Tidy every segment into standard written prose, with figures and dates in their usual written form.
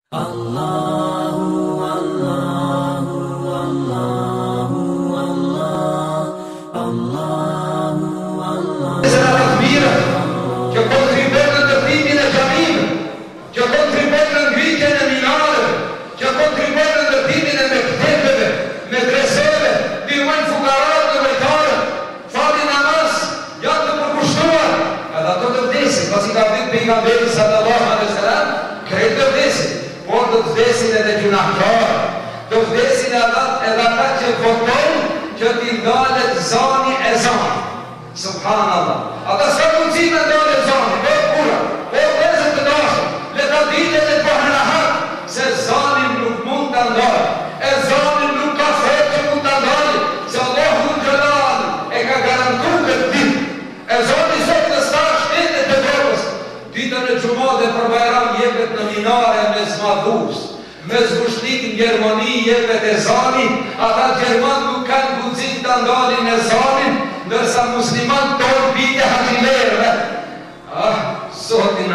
Pejgamberi sallallahu alaihi wasallam krejt të vdesin, por do të vdesin edhe gjunahtar, do vdesin edhe ata që votojnë që t'i ndalet zani e zani. Subhanallah. Ata s'ka mundësi me ndalet zani, po kura, po vëzën të dashur, le ta dite dhe po hënahat, se zanin nuk mund të ndalet, e zanin nuk ka fred që mund të ndalet, se Allahu Gjelal e ka garantu këtë dit, e zani sot në stash shtetet të drogës. Ditën e Xhumat dhe për Bajram jepet në minare me zmadhus, me zbushnik në Gjermani jepet e zanin, ata Gjerman nuk kanë guxim të ndalin e zanin, ndërsa musliman tonë bite haqilerve. Zotin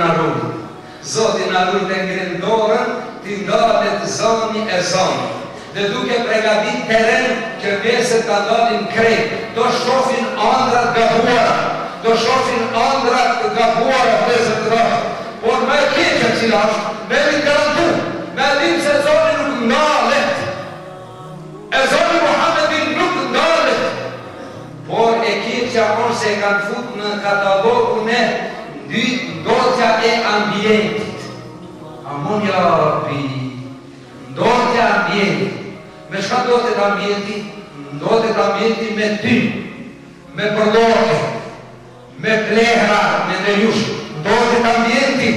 arrujt e ngrendorën, t'i ndalet zani e zani. Dhe duke pregadit teren që meset të ndalin krejt, do shofin andrat gabuara, do shofin andrat gabuara vëzët të rashë. Por me keqë cilash, me li garantu, me dim se zoni nuk ndalet, e zoni Muhammedin nuk ndalet, por e keqëja on se kanë fut në katalogun e ndotja e ambientit. Amun ja Rabbi, ndotja ambientit. Me shka ndotet ambientit? Ndotet ambientit me ty, me përdote, me plehra, me nëjush, ndotet ambientit.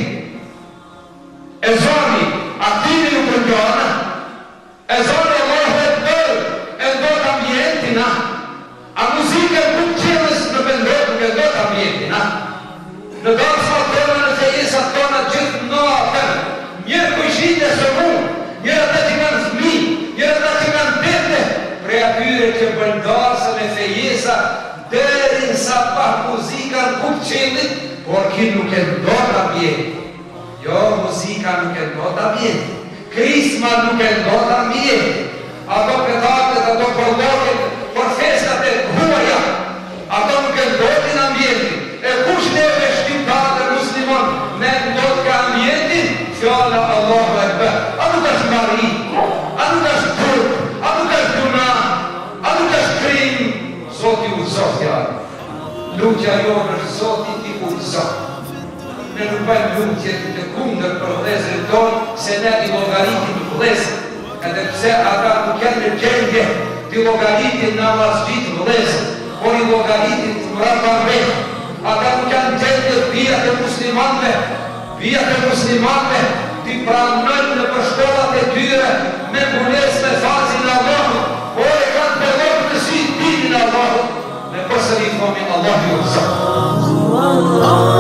E zoni, atimi nuk rëndjona, e zoni Allahu Ekber, e ndot ambientina, a muzike nuk qenës në vendot, nuk e ndot ambientina. Në darsma tona, në fejesat tona, gjithë natën, njërë kujshite së mund, njërë ata që kanë fmi, njërë ata që kanë tete, prej atyre që bëndarsën e fejesa, derin sa pak muzika në kup qelit, por ki nuk e ndot ambientin. Jo, muzika nuk e ndot ambientin, krisma nuk e ndot ambientin, ato petardet, ato përloket, për festat e huaja, ato nuk e ndotin ambientin. E kush neve shqiptar dhe muslimon me ndot ka ambientin, fjalla Allahu Ekber. A nuk është mari, a nuk është turp, a nuk është duna, a nuk është krim, Zoti u zotja. Lutja jonë është Zoti ti u zot. Ne nuk bëjmë lutje të kundër për vëllezërit tonë, se ne i llogaritim vëllezër, edhe pse ata nuk janë në gjendje të llogaritin namazxhit vëllezër, por i llogaritin mbrapave. Ata nuk janë gjendje bijat e muslimanëve, ti pranojnë në përshkollat e tyre me mbulesë me fazin e Allahut, por e kanë përdor në si dinin e Allahut, me përsëri thomi Allahu Akbar.